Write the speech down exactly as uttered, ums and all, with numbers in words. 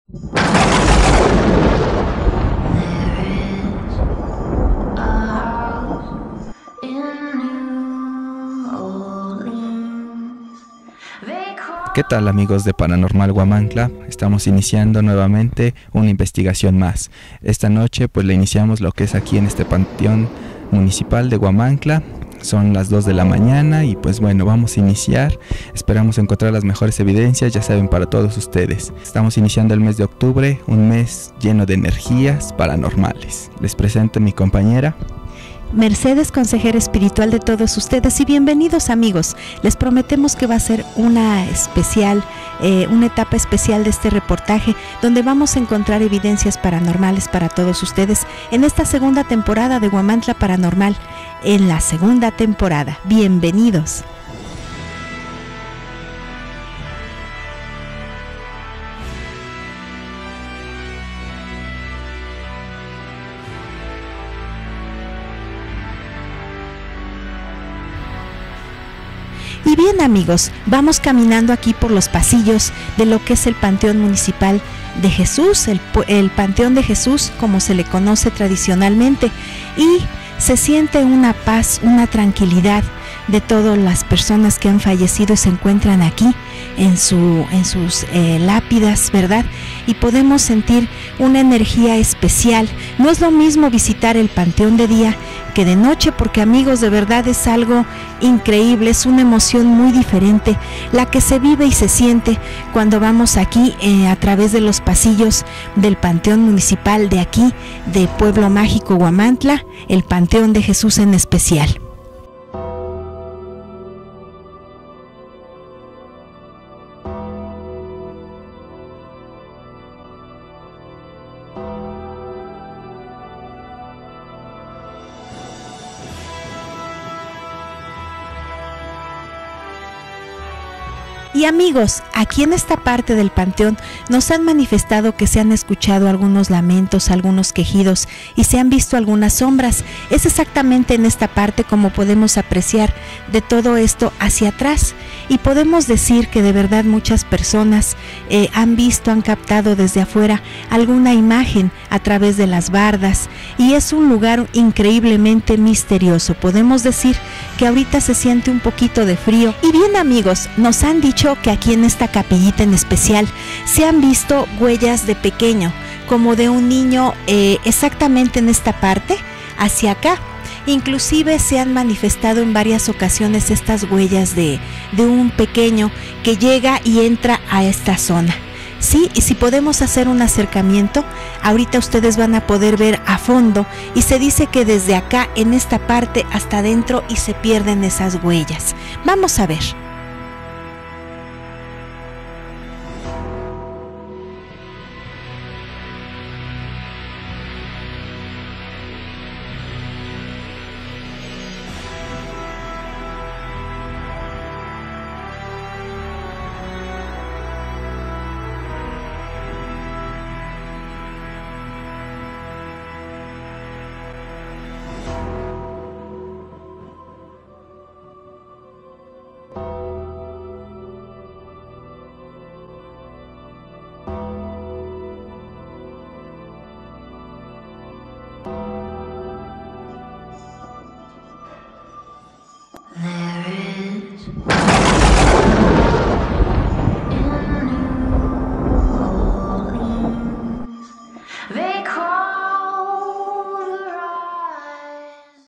¿Qué tal, amigos de Paranormal Huamantla? Estamos iniciando nuevamente una investigación más. Esta noche pues le iniciamos lo que es aquí en este panteón municipal de Huamantla. Son las dos de la mañana y pues bueno, vamos a iniciar. Esperamos encontrar las mejores evidencias, ya saben, para todos ustedes. Estamos iniciando el mes de octubre, un mes lleno de energías paranormales. Les presento a mi compañera Mercedes, consejera espiritual de todos ustedes, y bienvenidos, amigos. Les prometemos que va a ser una especial, eh, una etapa especial de este reportaje, donde vamos a encontrar evidencias paranormales para todos ustedes en esta segunda temporada de Huamantla Paranormal. En la segunda temporada, bienvenidos. Y bien, amigos, vamos caminando aquí por los pasillos de lo que es el Panteón Municipal de Jesús, el, el Panteón de Jesús como se le conoce tradicionalmente, y se siente una paz, una tranquilidad de todas las personas que han fallecido y se encuentran aquí en, su, en sus eh, lápidas, ¿verdad? Y podemos sentir una energía especial. No es lo mismo visitar el panteón de día que de noche, porque, amigos, de verdad es algo increíble, es una emoción muy diferente la que se vive y se siente cuando vamos aquí eh, a través de los pasillos del Panteón Municipal de aquí, de Pueblo Mágico Huamantla, el Panteón de Jesús en especial. Y amigos, aquí en esta parte del panteón nos han manifestado que se han escuchado algunos lamentos, algunos quejidos y se han visto algunas sombras. Es exactamente en esta parte como podemos apreciar de todo esto hacia atrás, y podemos decir que de verdad muchas personas eh, han visto, han captado desde afuera alguna imagen a través de las bardas, y es un lugar increíblemente misterioso. Podemos decir que ahorita se siente un poquito de frío. Y bien, amigos, nos han dicho que aquí en esta capillita en especial se han visto huellas de pequeño, como de un niño, eh, exactamente en esta parte, hacia acá. Inclusive se han manifestado en varias ocasiones estas huellas de, de un pequeño que llega y entra a esta zona. Sí, y si podemos hacer un acercamiento, ahorita ustedes van a poder ver a fondo, y se dice que desde acá en esta parte hasta adentro y se pierden esas huellas. Vamos a ver.